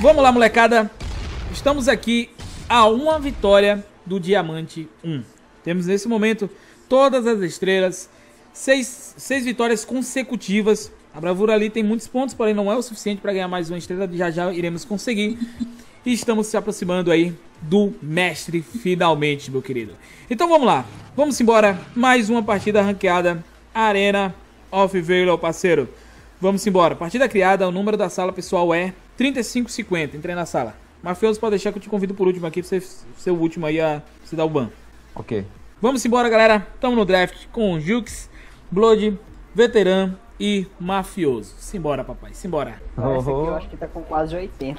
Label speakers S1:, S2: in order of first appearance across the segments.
S1: Vamos lá, molecada. Estamos aqui a uma vitória do Diamante 1. Temos nesse momento todas as estrelas, seis vitórias consecutivas. A bravura ali tem muitos pontos, porém não é o suficiente para ganhar mais uma estrela. Já já iremos conseguir. E estamos se aproximando aí do mestre finalmente, meu querido. Então vamos lá. Vamos embora. Mais uma partida ranqueada. Arena of Valor, parceiro. Vamos embora. Partida criada. O número da sala, pessoal, é 3550. Entrei na sala. Mafioso, pode deixar que eu te convido por último aqui pra você ser o último aí a se dar o ban.
S2: Ok.
S1: Vamos embora, galera. Tamo no draft com Jux, Blood, Veteran e Mafioso. Simbora, papai. Simbora.
S3: Esse aqui eu acho que tá com quase 80.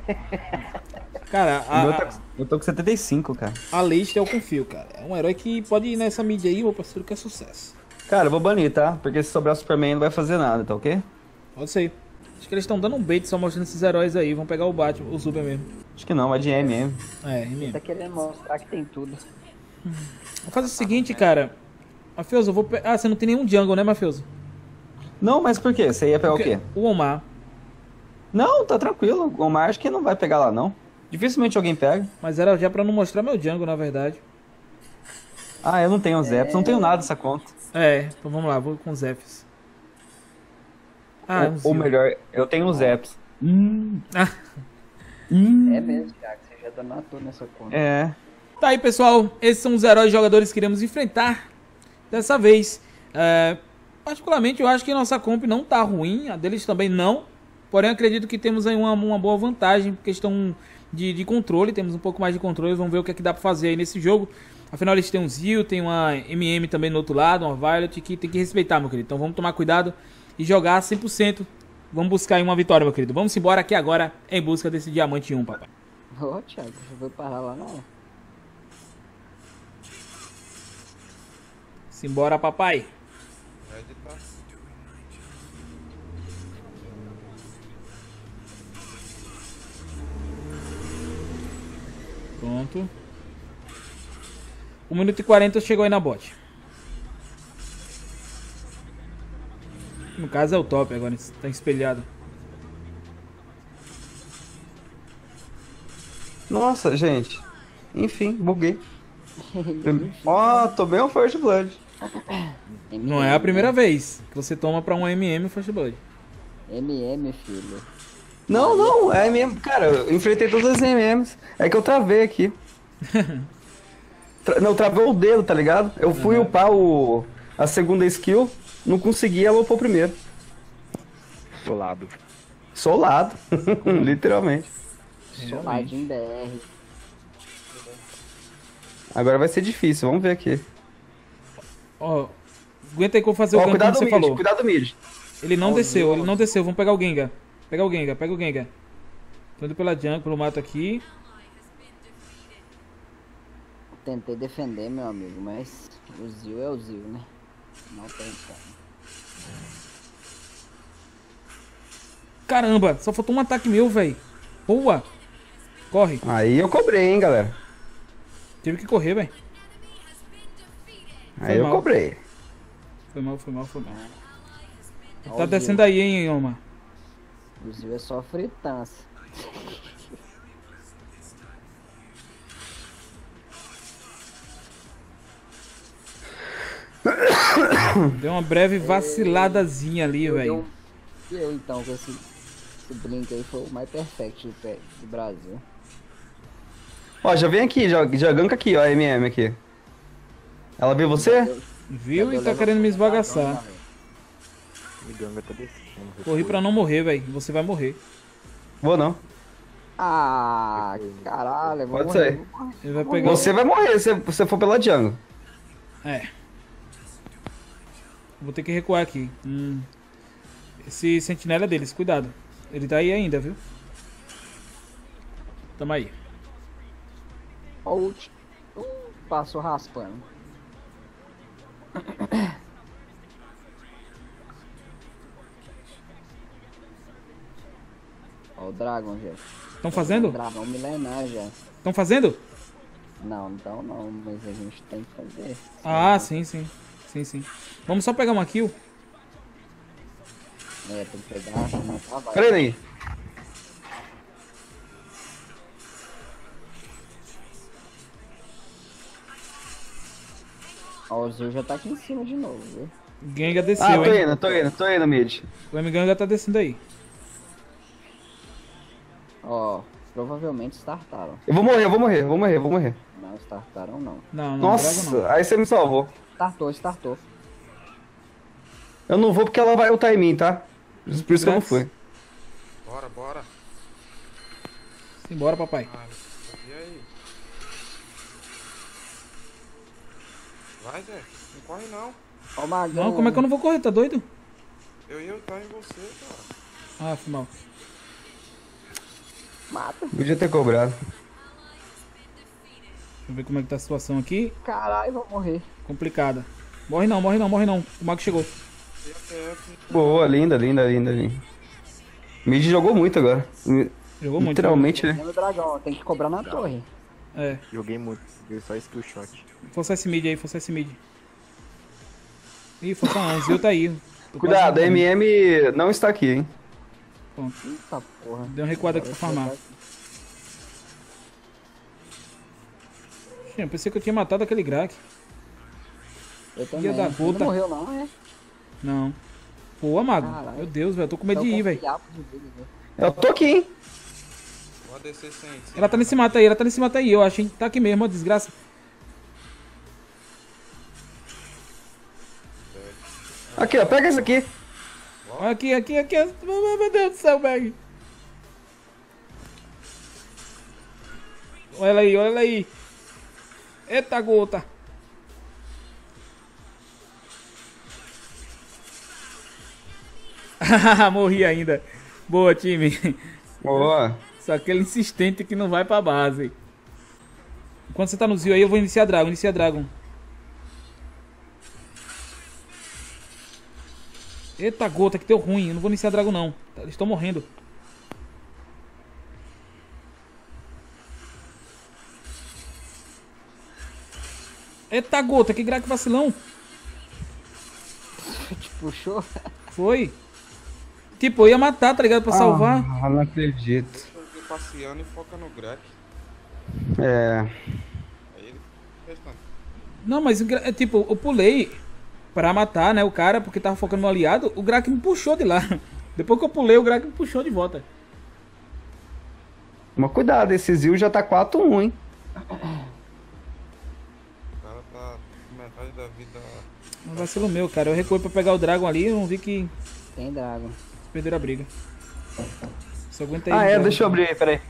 S1: Cara,
S2: Eu tô com 75, cara.
S1: a lista eu confio, cara. É um herói que pode ir nessa mídia aí, meu parceiro, que é sucesso.
S2: Cara, eu vou banir, tá? Porque se sobrar o Superman não vai fazer nada, tá ok?
S1: Pode ser. Acho que eles estão dando um bait só mostrando esses heróis aí. Vão pegar o Batman, o Super mesmo.
S2: Acho que não, vai de MM.
S1: É, MM.
S3: Tá querendo mostrar que tem tudo.
S1: Vou fazer o seguinte, cara. Mafioso, eu vou pegar... Ah, você não tem nenhum jungle, né, Mafioso?
S2: Não, mas por quê? Você ia pegar o quê?
S1: O Omar.
S2: Não, tá tranquilo. O Omar acho que não vai pegar lá, não. Dificilmente alguém pega.
S1: Mas era já pra não mostrar meu jungle, na verdade.
S2: Ah, eu não tenho Zeps, não tenho nada dessa conta.
S1: É, então vamos lá, vou com os Zephyrs. Ah,
S2: Ou melhor, eu tenho os Zeps.
S1: Ah.
S3: É mesmo, Thiago. Você já donatou nessa conta.
S2: É.
S1: Tá aí, pessoal. Esses são os heróis jogadores que iremos enfrentar dessa vez. Particularmente, eu acho que nossa comp não tá ruim. A deles também não. Porém, acredito que temos aí uma boa vantagem. Questão de controle. Temos um pouco mais de controle. Vamos ver o que é que dá pra fazer aí nesse jogo. Afinal, eles têm um Zil, tem uma MM também no outro lado, uma Violet, que tem que respeitar, meu querido. Então vamos tomar cuidado e jogar 100%. Vamos buscar aí uma vitória, meu querido. Vamos embora aqui agora em busca desse Diamante 1, papai.
S3: Ô, Thiago, você foi parar lá não.
S1: Simbora, papai. Pronto. 1 minuto e 40 chegou aí na bot. No caso é o top agora, tá espelhado.
S2: Nossa, gente. Enfim, buguei. Ó, tomei um First Blood.
S1: Não é a primeira vez que você toma pra um MM First Blood.
S3: MM, filho.
S2: Não, é MM. Cara, eu enfrentei todas as MMs. É que eu travei aqui. Não, travei o dedo, tá ligado? Eu fui upar a segunda skill, não consegui, ela upou primeiro.
S4: Solado.
S2: Solado, literalmente.
S3: Soladinho BR.
S2: Agora vai ser difícil, vamos ver aqui.
S1: Ó, aguenta aí que eu vou fazer o gank como
S2: Cuidado
S1: você
S2: mid,
S1: falou.
S2: cuidado do mid.
S1: Ele não desceu, ele não desceu. Vamos pegar o Gengar. Pega o Gengar, pega o Gengar. Tô indo pela jungle, pelo mato aqui.
S3: Tentei defender, meu amigo, mas o Zil é o Zil, né? Não tem como.
S1: Caramba, só faltou um ataque meu, velho. Boa. Corre.
S2: Aí eu cobrei, hein, galera.
S1: Tive que correr, velho.
S2: Aí eu
S1: mal.
S2: cobrei.
S1: Foi mal, foi mal, foi mal.
S3: Ó
S1: Tá
S3: o
S1: descendo
S3: Zil.
S1: aí, hein, Omar.
S3: O Zil é só fritança.
S1: Deu uma breve vaciladazinha ali, velho.
S3: Eu então, com esse blink aí foi o mais perfect do Brasil.
S2: Ó, já vem aqui, já ganka aqui, ó, a MM aqui. Ela viu você?
S1: Viu e tá querendo me esbagaçar.
S4: O Ganga tá descendo.
S1: Corri pra não morrer, velho. Você vai morrer.
S2: Vou não.
S3: Ah, caralho, vou
S2: Pode
S3: morrer,
S2: ser.
S3: vou morrer.
S1: Ele vai pegar.
S2: Você vai morrer se você for pela jungle.
S1: É. Vou ter que recuar aqui. Esse sentinela é deles, cuidado. Ele tá aí ainda, viu? Tamo aí.
S3: Ó o ult. Passou raspando. Ó o Dragon, já.
S1: Estão fazendo?
S3: Dragão milenar já.
S1: Estão fazendo?
S3: Não, então não, mas a gente tem que fazer.
S1: Ah, sim, sim. Sim, sim. Vamos só pegar uma kill.
S3: É, tem que pegar, matar, vai.
S2: Pera aí.
S3: Ó, o Zil já tá aqui em cima de novo, viu?
S1: Gengar desceu,
S2: Ah,
S1: hein?
S2: tô indo, mid.
S1: O M-Ganga tá descendo aí.
S3: Ó, provavelmente startaram.
S2: Eu vou morrer.
S3: Não, startaram não.
S1: Não, não, Drago não.
S2: Nossa, aí você me salvou.
S3: Startou.
S2: Eu não vou porque ela vai ultar em mim, tá? Por isso que eu não fui.
S5: Bora.
S1: Simbora, papai.
S5: Ah, e aí? Vai, Zé. Não corre não.
S3: Ó o Magão.
S1: Não, como é que eu não vou correr? Tá doido?
S5: Eu ia estar em você, cara.
S1: Ah, foi mal.
S3: Mata.
S2: Podia ter cobrado.
S1: Deixa eu ver como é que tá a situação aqui.
S3: Caralho, vou morrer.
S1: Complicada. Morre não. O mago chegou.
S2: Boa, linda. Mid jogou muito agora.
S1: Jogou muito.
S2: Literalmente, né?
S3: Tem o dragão, ó, tem que cobrar na torre.
S1: É.
S4: Joguei muito, joguei só skill shot.
S1: Força esse mid aí, força esse mid. Ih, força não, o Zil tá aí. Tô quase
S2: Cuidado, a
S1: morrendo.
S2: MM não está aqui, hein?
S1: Pronto.
S3: Eita porra.
S1: Deu um recuado aqui pra farmar. Gente, eu pensei que eu tinha matado aquele Grak.
S3: Eu também.
S1: da
S3: Ele
S1: puta.
S3: não morreu não, é?
S1: Não. Pô, mago.
S3: Caralho.
S1: Meu Deus, velho. Eu tô com medo
S3: É
S1: de
S3: o
S1: ir, velho.
S3: confiável de vida, velho.
S2: Eu tô aqui, hein?
S5: Pode descer sem.
S1: Ela tá nesse mato aí, eu acho, hein. Tá aqui mesmo, ó, desgraça.
S2: Aqui, ó, pega isso aqui.
S1: Olha aqui. Meu Deus do céu, velho. Olha ela aí. Eita, gota. Morri ainda. Boa, time.
S2: Boa.
S1: Só aquele insistente que não vai pra base. Enquanto você tá no Zio aí, eu vou iniciar Dragon. Eita, gota, que deu ruim. Eu não vou iniciar Dragon, não. Eles estão morrendo. Eita, gota, que Grak vacilão.
S3: Te puxou?
S1: Foi. Tipo, eu ia matar, tá ligado? Pra salvar.
S2: Ah, não acredito.
S5: Eu fiquei passeando e foca no Greg.
S2: É.
S5: Aí ele fez tanto.
S1: Não, mas é tipo, eu pulei pra matar, né, o cara, porque tava focando no aliado. O Grak me puxou de lá. Depois que eu pulei, o Grak me puxou de volta.
S2: Mas cuidado, esse Zil já tá 4-1, hein?
S5: O cara tá com metade da vida.
S1: Um vacilo meu, cara. Eu recuei pra pegar o Dragon ali, eu não vi que
S3: Tem dragon.
S1: perderam a briga. Só aguenta aí.
S2: Ah, é,
S1: Dragon.
S2: deixa eu abrir aí, peraí.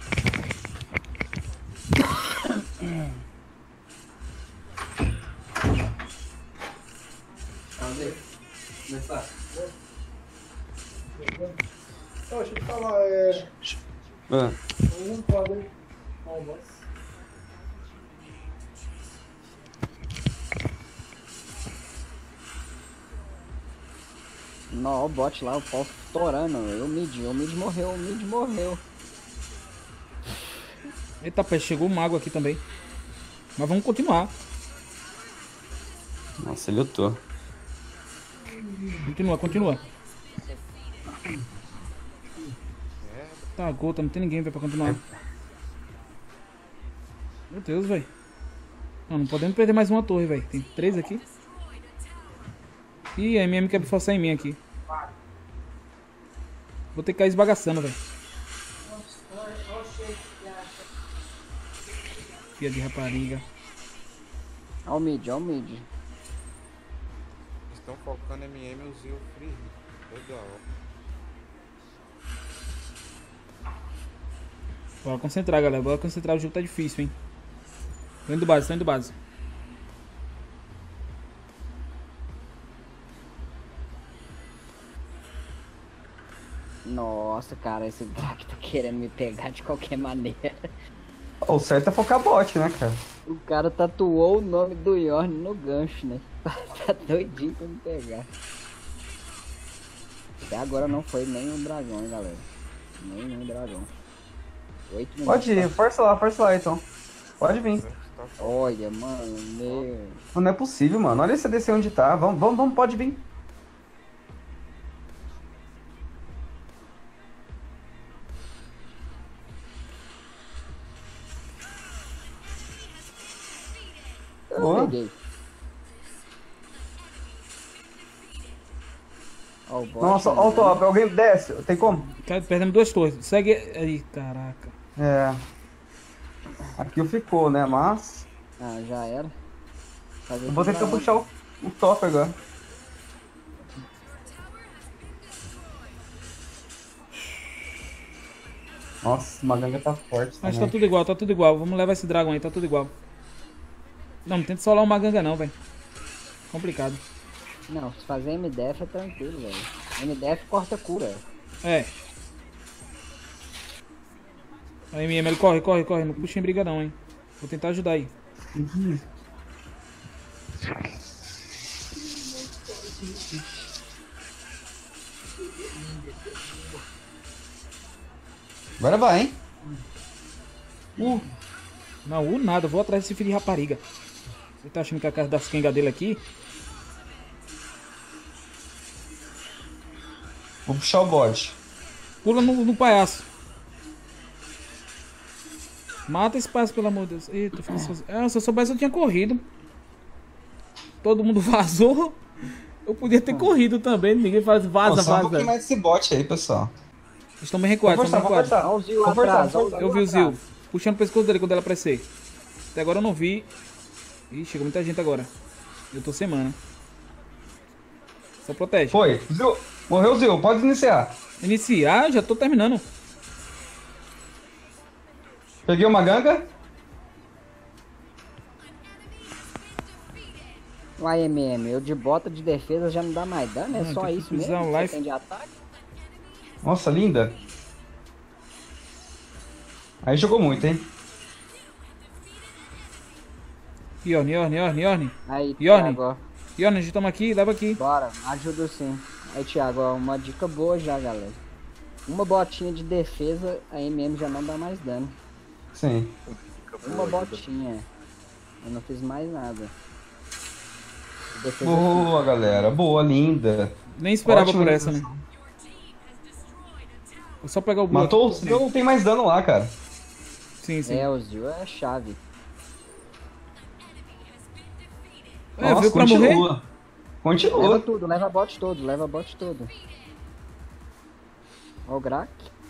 S6: Deixa eu te falar,
S2: Ah.
S6: não podem.
S3: Não, o bot lá, o pau torando. O mid morreu.
S1: Eita, pé, chegou o mago aqui também. Mas vamos continuar.
S2: Nossa, ele lutou.
S1: Continua. Tá, gota, não tem ninguém véio, pra continuar. Meu Deus, velho. Não podemos perder mais uma torre, velho. Tem 3 aqui. Ih, a MM quer forçar em mim aqui. Vou ter que cair esbagaçando, velho. Filha de rapariga.
S3: Ó o mid.
S5: Estão focando MM e o Zio Free. Legal.
S1: Bora concentrar, galera. Bora concentrar. O jogo tá difícil, hein. Tô indo base.
S3: Nossa, cara, esse Grak tá querendo me pegar de qualquer maneira.
S2: O certo é focar bot, né, cara?
S3: O cara tatuou o nome do Yorn no gancho, né? Tá doidinho pra me pegar. Até agora não foi nenhum dragão, hein, galera. Nenhum dragão. 8 minutos.
S2: Pode ir, força lá então. Pode vir.
S3: Olha, mano, meu.
S2: Não é possível, mano. Olha esse DC onde tá. Vamos, pode vir.
S3: Eu
S2: Boa.
S3: peguei. Ó, o bot,
S2: Nossa,
S3: né?
S2: ó o top. Alguém desce. Tem como?
S1: Cara, perdemos 2 torres. Segue aí, caraca.
S2: É. Aqui ficou, né? Mas.
S3: Ah, já era. Fazer
S2: Eu vou
S3: tudo
S2: tentar
S3: na
S2: puxar o top agora. Nossa, o Maganga tá forte
S1: Mas
S2: também.
S1: tá tudo igual, tá tudo igual. Vamos levar esse dragão aí, tá tudo igual. Não tenta solar o Maganga não, velho. Complicado.
S3: Não, se fazer MDF é tranquilo, velho. MDF corta cura.
S1: É. Aí, MM, ele corre, corre, corre. Não puxa em briga não, hein. Vou tentar ajudar aí.
S2: Agora vai, hein?
S1: Não, nada. Eu vou atrás desse filho de rapariga. Você tá achando que é a casa das quengas dele aqui?
S2: Vou puxar o bode.
S1: Pula no palhaço. Mata esse palhaço, pelo amor de Deus. Eita, fica sozinho. Ah, se eu soubesse eu tinha corrido. Todo mundo vazou. Eu podia ter corrido também. Ninguém faz vaza,
S2: Só um
S1: vaza.
S2: pouquinho mais desse bot aí, pessoal.
S1: Eles estão bem recuados,
S2: Vou
S1: estão bem
S2: forçar,
S1: recuados.
S2: vou
S3: Olha o Zil
S2: Vou
S3: atrás,
S2: forçar,
S3: olha o
S1: Eu vi o
S3: atrás.
S1: Zil puxando o pescoço dele quando ela aparecer. Até agora eu não vi. Ih, chegou muita gente agora. Eu tô sem mana. Só protege.
S2: Foi. Zil. Morreu o Zil. Pode iniciar.
S1: Iniciar, já tô terminando.
S2: Peguei uma ganga.
S3: O AMM, eu de bota de defesa já não dá mais dano, é
S1: Ah,
S3: só
S1: tem que
S3: isso
S1: usar
S3: mesmo?
S1: o
S3: Você
S1: life.
S3: tem de ataque?
S2: Nossa, linda. Aí jogou muito, hein?
S1: Yorn, Yorn, Yorn, Yorn.
S3: Aí,
S1: Yorn.
S3: Thiago, ó.
S1: Yorn, a gente toma aqui, leva aqui.
S3: Bora, ajuda sim. Aí, Thiago, ó, uma dica boa já, galera. Uma botinha de defesa, a MM já não dá mais dano.
S2: Sim.
S3: Uma botinha. Eu não fiz mais nada. Defesa
S2: Boa, galera. Boa, linda.
S1: Nem esperava
S2: Ótima
S1: por essa, né?
S2: iniciação.
S1: Vou só pegar o Blue.
S2: Matou o Zil, não tem mais dano lá, cara.
S1: Sim, sim.
S3: É, o Zil é a chave.
S1: É, veio pra morrer?
S2: continua. Continua.
S3: Leva tudo, leva bot todo, leva bot todo. Ó o Grak.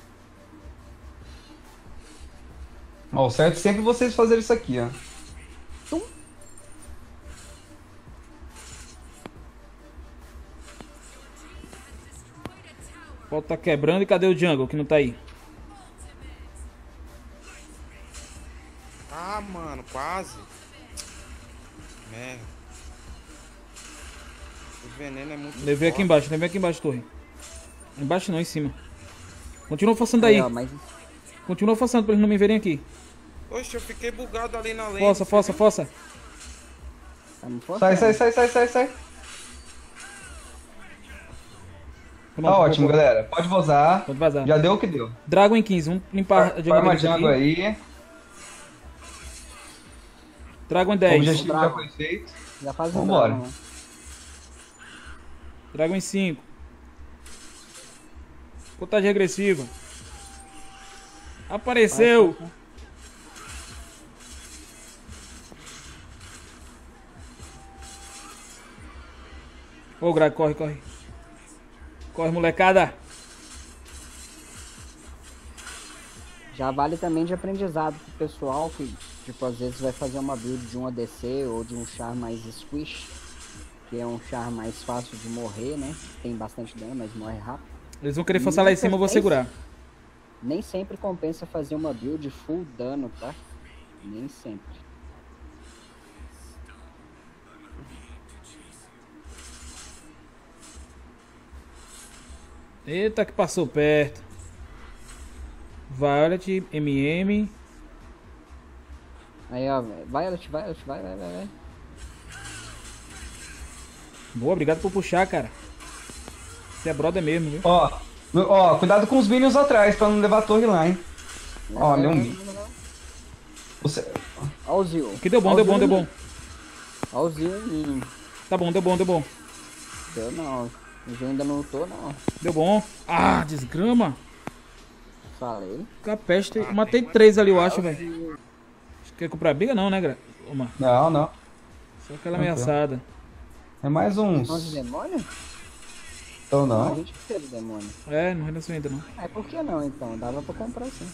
S2: Ó, o certo é sempre vocês fazerem isso aqui, ó.
S1: O pau tá quebrando e cadê o jungle que não tá aí?
S5: Ah, mano, quase. Merda. O veneno é muito
S1: Levei aqui embaixo, torre. Embaixo não, em cima. Continua forçando
S3: Aí,
S1: daí.
S3: ó, mas
S1: Continua forçando pra eles não me verem aqui.
S5: Oxe, eu fiquei bugado ali na lente.
S1: Força, força, força.
S3: tá me forçando.
S2: Sai.
S1: Pronto,
S2: Tá ótimo,
S1: vou-
S2: galera. Pode vazar.
S1: Pode vazar.
S2: Já deu o que deu.
S1: Dragon em 15, vamos limpar a jungle
S2: Farma
S1: deles
S2: jungle
S1: aqui.
S2: aí.
S1: Dragon em
S2: O
S1: 10.
S2: objetivo já
S3: Dragon.
S2: foi feito.
S3: Já faz um
S2: Vambora.
S3: dano, né?
S1: Dragon em 5. Contagem regressiva. Apareceu! Ô, Greg, corre, corre. Corre, molecada.
S3: Já vale também de aprendizado pro pessoal que, tipo, às vezes vai fazer uma build de um ADC ou de um char mais squish, que é um char mais fácil de morrer, né? Tem bastante dano, mas morre rápido.
S1: Eles vão querer forçar lá em cima, eu vou segurar.
S3: Nem sempre compensa fazer uma build full dano, tá? Nem sempre.
S1: Eita, que passou perto. Violet, MM.
S3: Aí, ó, Violet, vai.
S1: Boa, obrigado por puxar, cara. Você é brother mesmo, viu?
S2: Ó, cuidado com os minions atrás pra não levar a torre lá, hein. Ó, deu um minion. Você...
S3: Ó o Zil.
S1: Aqui deu bom,
S3: Ó o
S1: deu bom,
S3: Zil.
S1: deu bom.
S3: Ó o Zil.
S1: Tá bom, deu bom, deu bom.
S3: Eu não. Eu ainda não tô, não.
S1: Deu bom. Ah, desgrama.
S3: Falei.
S1: Capeste. Matei 3 ali, eu acho, velho. Quer comprar briga? Não, né, Gra? Uma.
S2: Não.
S1: Só aquela
S2: Tranquilo.
S1: ameaçada.
S2: É mais uns...
S3: Nossa, demônio?
S2: Então
S3: Não, a
S2: não.
S3: gente teve demônio.
S1: É, não renasceu ainda não.
S3: É, por que não então? Dava pra comprar sim.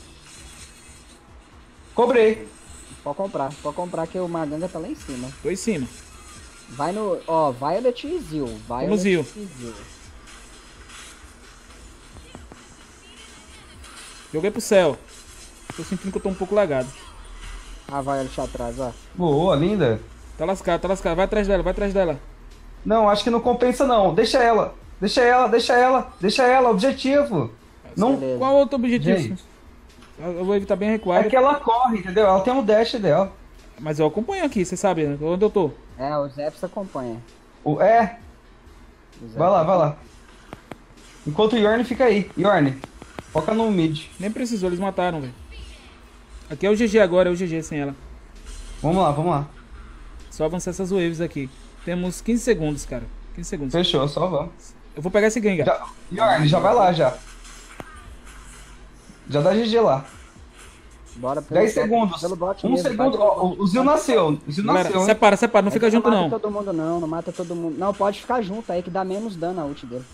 S2: Cobrei.
S3: Pode comprar que o Maganga tá lá em cima.
S1: Tô em cima.
S3: Vai no. Ó, Violet e Zil. Violet
S1: Zil.
S3: e Zil.
S1: Joguei pro céu. Tô sentindo que eu tô um pouco lagado.
S3: A Violet atrás, ó.
S2: Boa, linda.
S1: Tá lascado, tá lascado. Vai atrás dela, vai atrás dela.
S2: Não, acho que não compensa não. Deixa ela. Deixa ela, deixa ela. Deixa ela, objetivo. Não,
S3: Beleza.
S1: Qual outro objetivo?
S2: Gente.
S1: Eu vou evitar bem
S2: é
S1: recuado.
S2: que ela corre, entendeu? Ela tem um dash dela.
S1: Mas eu acompanho aqui, você sabe né? Onde eu tô.
S3: É, o Zeps acompanha.
S2: É,
S3: O Zeps
S2: vai lá, vai lá. Enquanto o Yorn fica aí. Yorn, foca no mid.
S1: Nem precisou, eles mataram, velho. Aqui é o GG agora, é o GG sem ela.
S2: Vamos lá, vamos lá.
S1: Só avançar essas waves aqui. Temos 15 segundos, cara. 15 segundos.
S2: Fechou, só vamos.
S1: Eu vou pegar esse gangue.
S2: Yorn, já vai lá, já. Já dá GG lá.
S3: Bora pelo
S2: 10
S3: bot-
S2: segundos.
S3: Pelo bot
S2: 1
S3: mesmo,
S2: segundo.
S3: vai
S2: Ó,
S3: pelo bot.
S2: o Zil nasceu. O Zil
S1: Galera,
S2: nasceu, hein?
S1: separa, separa, não fica
S3: Mas
S1: junto
S3: não
S1: não.
S3: mata todo mundo não, não mata todo mundo. Não, pode ficar junto aí que dá menos dano a ult dele.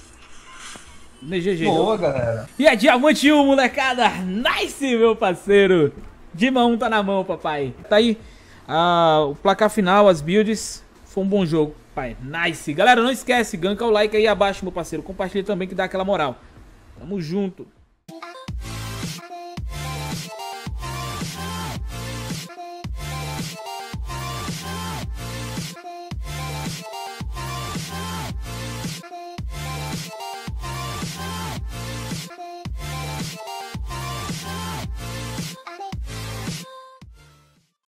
S1: GG.
S2: Boa, galera.
S1: E é Diamante 1, molecada. Nice, meu parceiro. Dima 1 tá na mão, papai. Tá aí o placar final, as builds. Foi um bom jogo, pai. Nice. Galera, não esquece, ganka o like aí abaixo, meu parceiro. Compartilha também que dá aquela moral. Tamo junto.